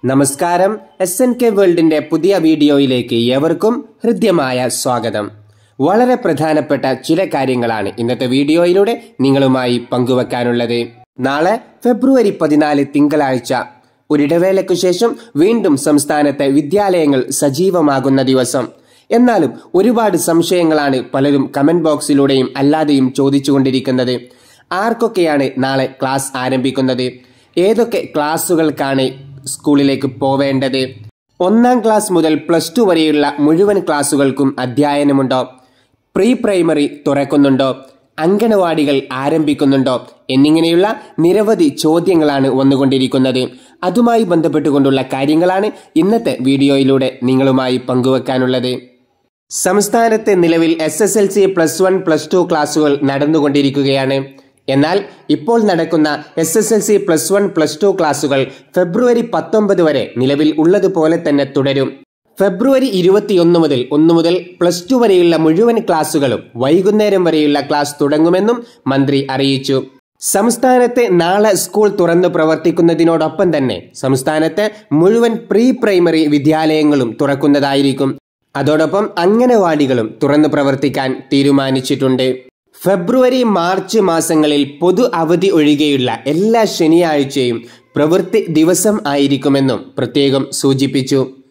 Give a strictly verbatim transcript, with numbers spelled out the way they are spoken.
നമസ്കാരം. S N K വേൾഡിന്റെ പുതിയ വീഡിയോയിലേക്ക് ഏവർക്കും ഹൃദ്യമായ സ്വാഗതം. വളരെ പ്രധാനപ്പെട്ട ചില കാര്യങ്ങളാണ് ഇന്നത്തെ വീഡിയോയിലൂടെ നിങ്ങളുമായി പങ്കുവെക്കാനുള്ളത്. നാളെ ഫെബ്രുവരി പതിനാല് തിങ്കളാഴ്ച ഒരിടവേളയ്ക്കു ശേഷം വീണ്ടും സംസ്ഥാനത്തെ വിദ്യാലയങ്ങൾ സജീവമാകുന്ന ദിവസം. എന്നാലും ഒരുപാട് സംശയങ്ങളാണ് പലരും കമന്റ് ബോക്സിലൂടെയും അല്ലാതെയും ചോദിച്ചുകൊണ്ടിരിക്കുന്നത്. ആർക്കൊക്കെയാണ് നാളെ ക്ലാസ് ആരംഭിക്കുന്നത്? ഏതൊക്കെ ക്ലാസുകൾക്കാണ് സ്കൂളിലേക്ക് പോവേണ്ടത്? ഒന്നാം ക്ലാസ് മുതൽ പ്ലസ് ടു വരെയുള്ള മുഴുവൻ ക്ലാസുകൾക്കും അധ്യയനമുണ്ടോ? Pre primary തുറക്കുന്നുണ്ടോ? അംഗനവാടികൾ ആരംഭിക്കുന്നുണ്ടോ? എന്നിങ്ങനെയുള്ള നിരവധി ചോദ്യങ്ങളാണ് വന്നുകൊണ്ടിരിക്കുന്നത്. അതുമായി ബന്ധപ്പെട്ടുകൊണ്ടുള്ള കാര്യങ്ങളാണ് ഇന്നത്തെ വീഡിയോയിലൂടെ നിങ്ങളുമായി പങ്കുവെക്കാനുള്ളത്. സംസ്ഥാനത്ത് നിലവിൽ S S L C plus one plus two ക്ലാസുകൾ നടന്നുകൊണ്ടിരിക്കുകയാണ്. എന്നാൽ ഇപ്പോൾ നടക്കുന്ന S S L C plus one plus two ക്ലാസുകൾ ഫെബ്രുവരി പത്തൊമ്പത് വരെ നിലവിൽ ഉള്ളതുപോലെ തന്നെ തുടരും. ഫെബ്രുവരി ഇരുപത്തിയൊന്ന് മുതൽ ഒന്ന് മുതൽ പ്ലസ് ടു വരെയുള്ള മുഴുവൻ ക്ലാസുകളും വൈകുന്നേരം വരെയുള്ള ക്ലാസ് തുടങ്ങുമെന്നും മന്ത്രി അറിയിച്ചു. സംസ്ഥാനത്ത് നാളെ സ്കൂൾ തുറന്നു പ്രവർത്തിക്കുന്നതിനോടൊപ്പം തന്നെ സംസ്ഥാനത്തെ മുഴുവൻ പ്രീ പ്രൈമറി വിദ്യാലയങ്ങളും തുറക്കുന്നതായിരിക്കും. അതോടൊപ്പം അംഗനവാടികളും തുറന്നു പ്രവർത്തിക്കാൻ തീരുമാനിച്ചിട്ടുണ്ട്. ഫെബ്രുവരി മാർച്ച് മാസങ്ങളിൽ പൊതു അവധി ഒഴികെയുള്ള എല്ലാ ശനിയാഴ്ചയും പ്രവൃത്തി ദിവസം ആയിരിക്കുമെന്നും പ്രത്യേകം സൂചിപ്പിച്ചു.